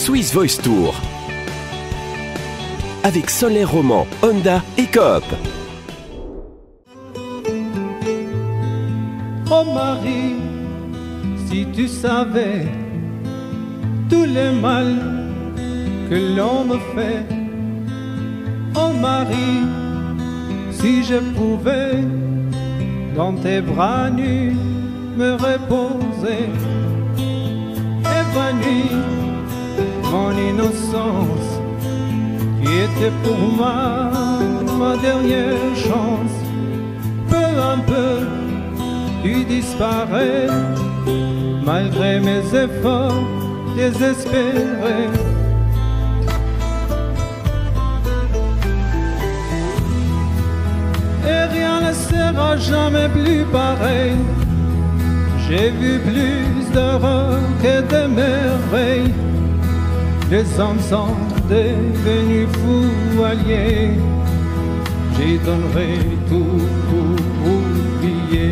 Swiss Voice Tour avec Solaire Roman, Honda et Coop. Oh Marie, si tu savais tous les mal que l'on me fait. Oh Marie, si je pouvais dans tes bras nus me reposer, évanouie mon innocence qui était pour moi ma dernière chance. Peu à peu tu disparais malgré mes efforts désespérés. Et rien ne sera jamais plus pareil. J'ai vu plus d'horreur que de merveilles. Les hommes sont devenus fous alliés. J'y donnerai tout pour oublier.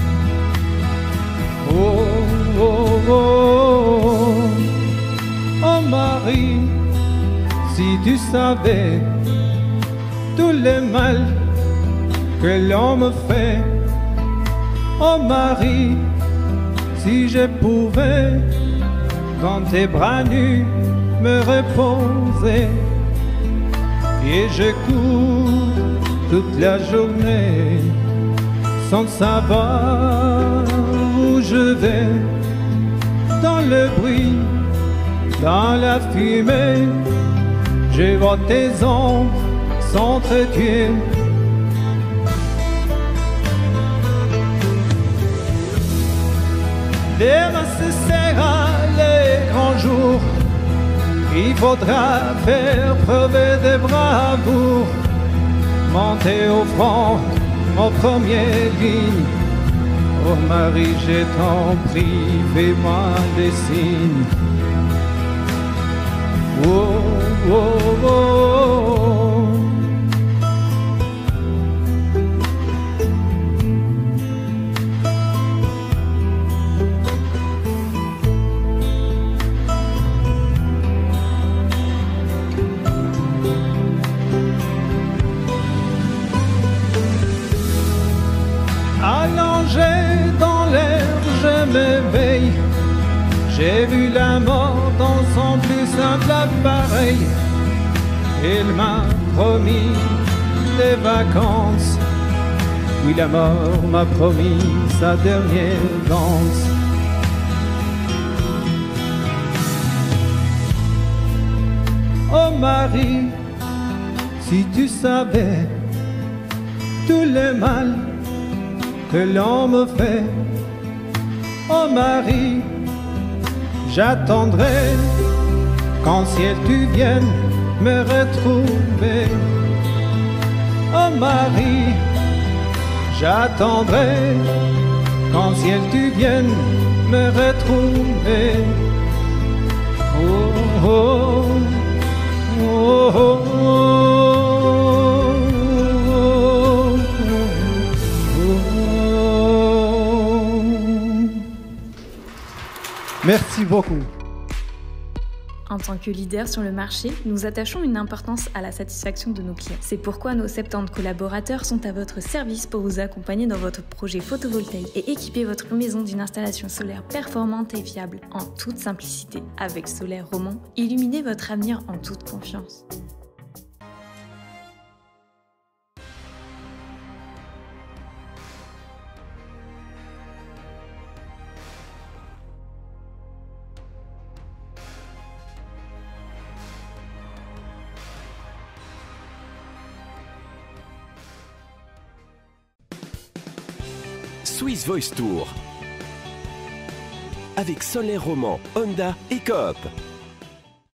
Oh, oh, oh, oh Marie, si tu savais tous les mal que l'on me fait. Oh Marie, si je pouvais dans tes bras nus me reposer. Et je cours toute la journée sans savoir où je vais. Dans le bruit, dans la fumée, je vois tes ombres s'entretuer. Demain ce sera le grand jour. Il faudra faire preuve de bravoure, monter au front en première ligne. Oh Marie, je t'en prie, fais-moi des signes. Oh, oh, oh. Allongé dans l'air, je m'éveille. J'ai vu la mort dans son plus simple appareil. Il m'a promis des vacances. Oui, la mort m'a promis sa dernière danse. Oh Marie, si tu savais tout le mal que l'on me fait. Oh Marie, j'attendrai qu'en ciel tu viennes me retrouver. Oh Marie, j'attendrai qu'en ciel tu viennes me retrouver. Oh, oh, oh, oh, oh. Merci beaucoup. En tant que leader sur le marché, nous attachons une importance à la satisfaction de nos clients. C'est pourquoi nos 70 collaborateurs sont à votre service pour vous accompagner dans votre projet photovoltaïque et équiper votre maison d'une installation solaire performante et fiable en toute simplicité. Avec Solaire Roman, illuminez votre avenir en toute confiance. Swiss Voice Tour avec Solaire Roman, Honda et Coop.